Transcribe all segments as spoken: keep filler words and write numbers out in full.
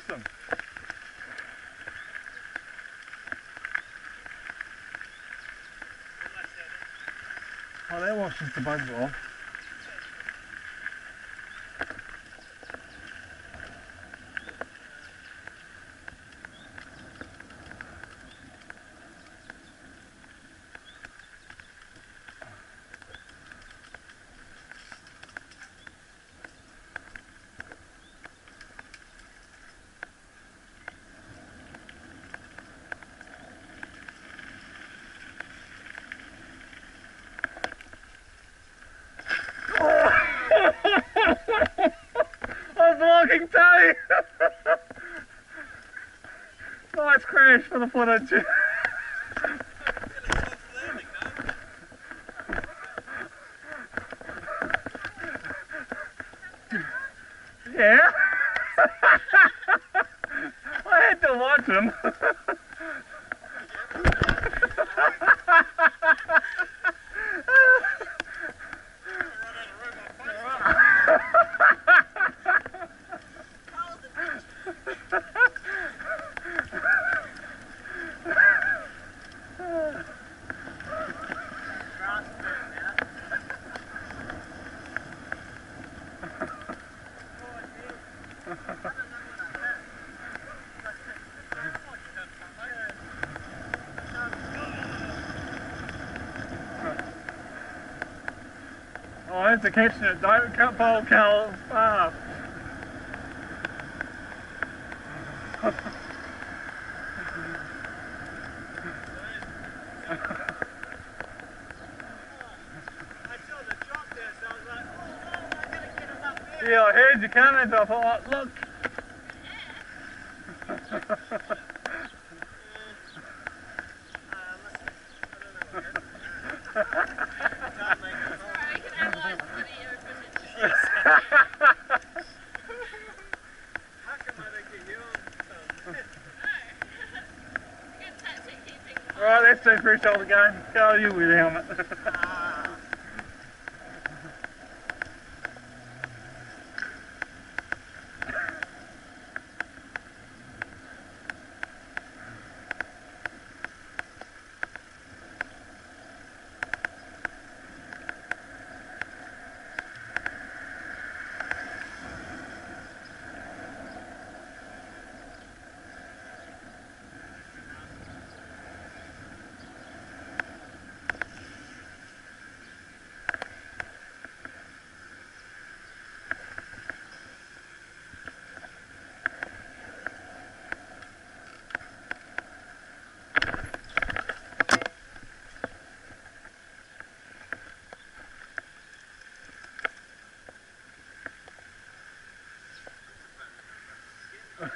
them. Oh, they're washing the bugs off. I'm blocking Tony! Nice crash for the footage. Yeah? I had to watch him. Oh, it's a catching it. Don't cut bowl Cal fast. Yeah, I heard you coming, so I thought, oh, look. Right, let's do free shoulder game. Go you with the helmet.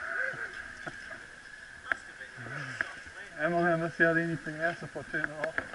Am I going to miss out anything else if I turn it off?